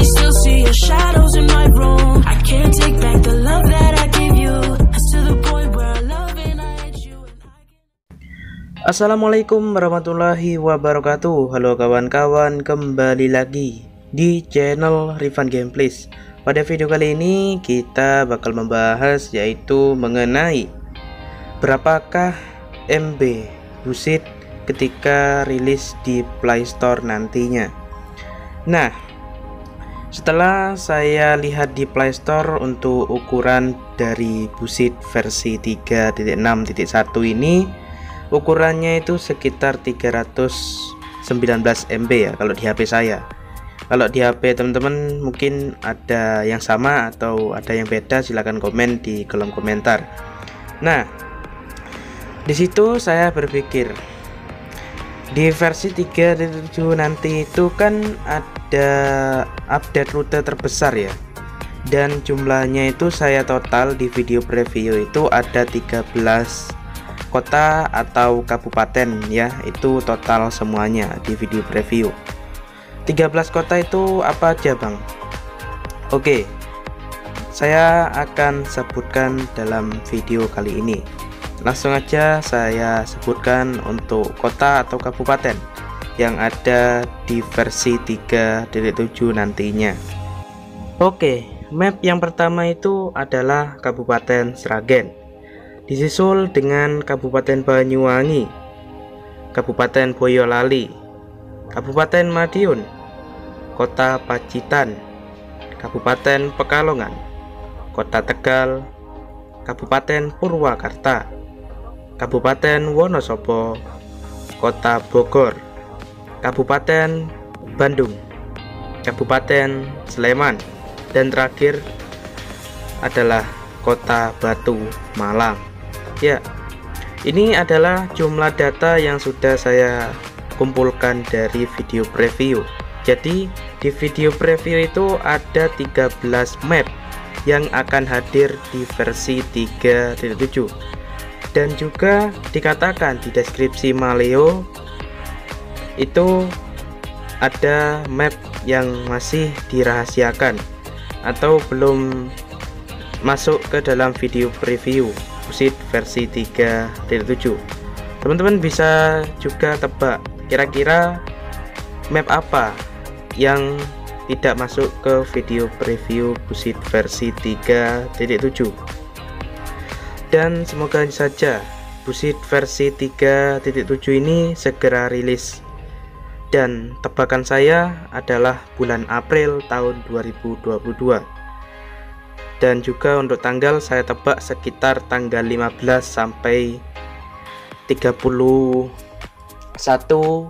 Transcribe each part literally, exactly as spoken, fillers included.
I still see your shadows in my room. I can't take back the love that I gave you. It's to the point where I love and I hate you. Assalamualaikum warahmatullahi wabarakatuh. Halo kawan-kawan, kembali lagi di channel Rifan Gameplays. Pada video kali ini kita bakal membahas yaitu mengenai berapakah M B Busit ketika rilis di Play Store nantinya. Nah, setelah saya lihat di Play Store untuk ukuran dari Busit versi tiga titik enam titik satu ini, ukurannya itu sekitar tiga ratus sembilan belas M B ya kalau di H P saya. Kalau di H P teman-teman mungkin ada yang sama atau ada yang beda, silahkan komen di kolom komentar. Nah, di situ saya berpikir di versi tiga titik tujuh nanti itu kan ada update rute terbesar ya, dan jumlahnya itu saya total di video preview itu ada tiga belas kota atau kabupaten ya, itu total semuanya di video preview. Tiga belas kota itu apa aja bang? Oke, saya akan sebutkan dalam video kali ini. Langsung aja saya sebutkan untuk kota atau kabupaten yang ada di versi tiga titik tujuh nantinya. Oke, map yang pertama itu adalah Kabupaten Sragen, disusul dengan Kabupaten Banyuwangi, Kabupaten Boyolali, Kabupaten Madiun, Kota Pacitan, Kabupaten Pekalongan, Kota Tegal, Kabupaten Purwakarta, Kabupaten Wonosobo, Kota Bogor, Kabupaten Bandung, Kabupaten Sleman, dan terakhir adalah Kota Batu Malang. Ya, ini adalah jumlah data yang sudah saya kumpulkan dari video preview. Jadi di video preview itu ada tiga belas map yang akan hadir di versi tiga titik tujuh. Dan juga dikatakan di deskripsi Maleo itu ada map yang masih dirahasiakan atau belum masuk ke dalam video preview Busit versi tiga titik tujuh. Teman-teman bisa juga tebak kira-kira map apa yang tidak masuk ke video preview Busit versi tiga titik tujuh. Dan semoga saja Busit versi tiga titik tujuh ini segera rilis. Dan tebakan saya adalah bulan April tahun dua ribu dua puluh dua. Dan juga untuk tanggal saya tebak sekitar tanggal lima belas sampai tiga puluh satu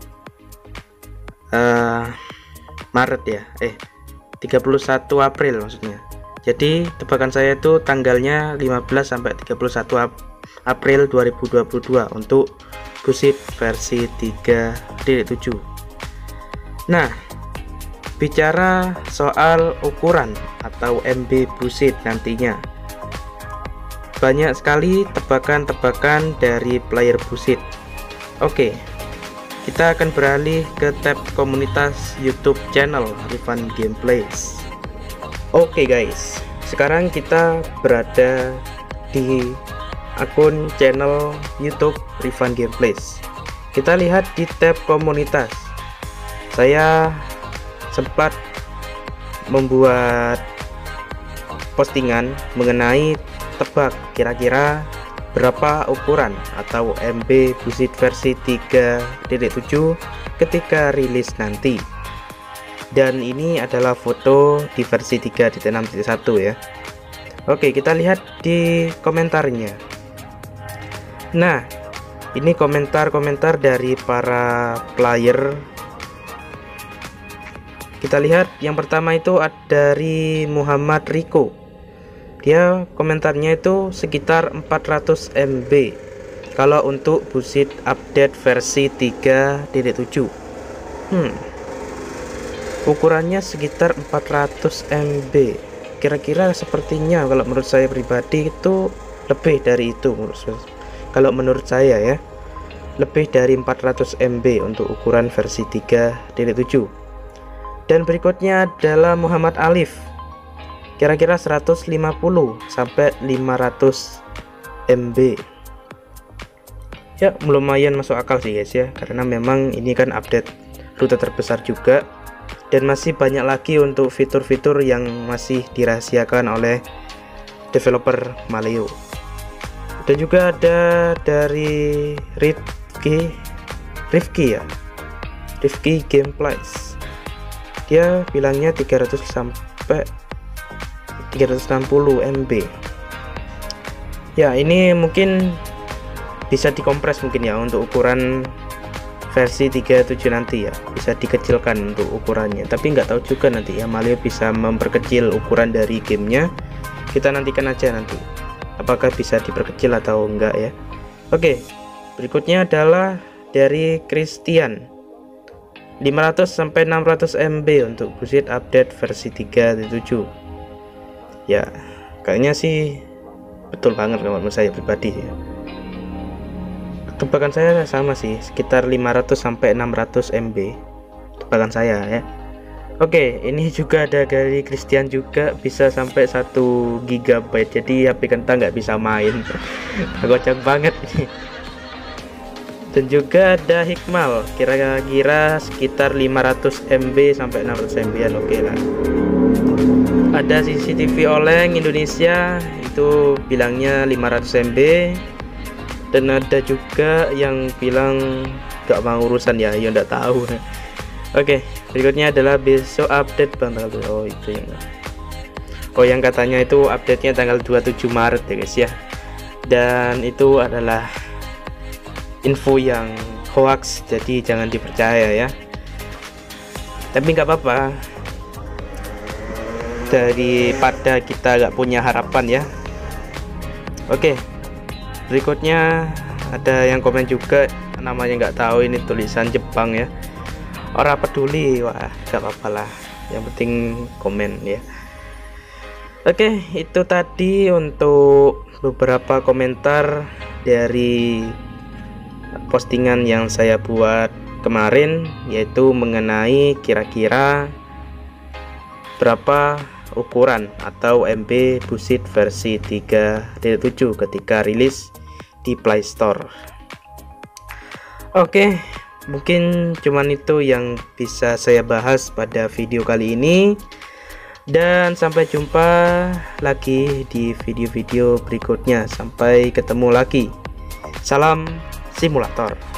uh, Maret ya. Eh, tiga puluh satu April maksudnya. Jadi tebakan saya itu tanggalnya lima belas sampai tiga puluh satu April dua ribu dua puluh dua untuk Busit versi tiga titik tujuh. Nah, bicara soal ukuran atau M B Busit nantinya, banyak sekali tebakan-tebakan dari player Busit. Oke, kita akan beralih ke tab komunitas YouTube channel Rifan Gameplays. Oke guys, sekarang kita berada di akun channel YouTube Rifan Gameplays. Kita lihat di tab komunitas. Saya sempat membuat postingan mengenai tebak kira-kira berapa ukuran atau M B Busit versi tiga titik tujuh ketika rilis nanti. Dan ini adalah foto di versi tiga titik enam titik satu ya. Oke, kita lihat di komentarnya. Nah, ini komentar-komentar dari para player. Kita lihat yang pertama itu ada dari Muhammad Riko. Dia komentarnya itu sekitar empat ratus M B kalau untuk Busit update versi tiga titik tujuh. Hmm. Ukurannya sekitar empat ratus M B. Kira-kira sepertinya kalau menurut saya pribadi itu lebih dari itu menurut saya. Kalau menurut saya ya, lebih dari empat ratus M B untuk ukuran versi tiga titik tujuh. Dan berikutnya adalah Muhammad Alif, kira-kira seratus lima puluh sampai lima ratus M B. Ya, lumayan masuk akal sih guys ya, karena memang ini kan update rute terbesar juga, dan masih banyak lagi untuk fitur-fitur yang masih dirahasiakan oleh developer Maleo. Dan juga ada dari Rifki Rifki ya Rifki Gameplays, dia bilangnya tiga ratus sampai tiga ratus enam puluh M B. Ya, ini mungkin bisa dikompres mungkin ya untuk ukuran versi tiga puluh tujuh nanti ya, bisa dikecilkan untuk ukurannya, tapi nggak tahu juga nanti ya Maleo bisa memperkecil ukuran dari gamenya. Kita nantikan aja nanti apakah bisa diperkecil atau enggak ya. Oke, berikutnya adalah dari Christian, lima ratus sampai enam ratus M B untuk busit update versi tiga puluh tujuh. Ya, kayaknya sih betul banget kalau menurut saya pribadi ya. Tebakan saya sama sih, sekitar lima ratus sampai enam ratus M B tebakan saya ya. Oke, ini juga ada dari Christian juga, bisa sampai satu gigabyte, jadi H P kentang nggak bisa main. Kocak banget ini. Dan juga ada Hikmal, kira-kira sekitar lima ratus M B sampai enam ratus M B an, oke lah. Ada C C T V Oleng Indonesia, itu bilangnya lima ratus M B. Dan ada juga yang bilang gak mau urusan ya, ya nggak tahu. Oke, berikutnya adalah besok update bang tanggal dua. Oh itu yang Oh yang katanya itu update-nya tanggal dua puluh tujuh Maret ya guys ya. Dan itu adalah info yang hoax, jadi jangan dipercaya ya. Tapi nggak apa-apa, daripada kita nggak punya harapan ya. Oke, berikutnya ada yang komen juga, namanya nggak tahu, ini tulisan Jepang ya. Orang peduli, wah gak apa-apa lah, yang penting komen ya. Oke, itu tadi untuk beberapa komentar dari postingan yang saya buat kemarin, yaitu mengenai kira-kira berapa ukuran atau M B busit versi tiga titik tujuh ketika rilis di Play Store. Oke, mungkin cuman itu yang bisa saya bahas pada video kali ini, dan sampai jumpa lagi di video-video berikutnya. Sampai ketemu lagi, salam simulator.